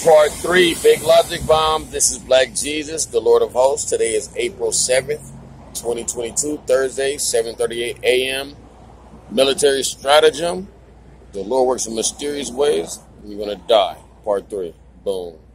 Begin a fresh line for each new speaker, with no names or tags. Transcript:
Part 3, Big Logic Bomb. This is Black Jesus, the Lord of Hosts. Today is April 7th, 2022, Thursday, 7:38 a.m. Military Stratagem. The Lord works in mysterious ways. You're going to die. Part 3. Boom.